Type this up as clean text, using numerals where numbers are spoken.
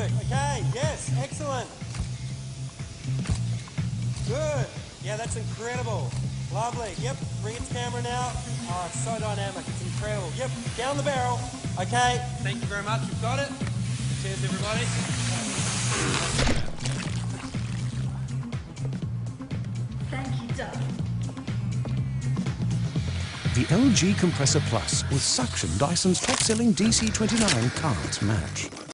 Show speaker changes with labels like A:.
A: Perfect. Okay, yes, excellent. Good. Yeah, that's incredible. Lovely. Yep, bring it to camera now. Oh, it's so dynamic. It's incredible. Yep, down the barrel. Okay, thank you very much. We've got it. Cheers, everybody.
B: Thank you, Doug.
C: The LG Compressor Plus with suction Dyson's top-selling DC29 can't match.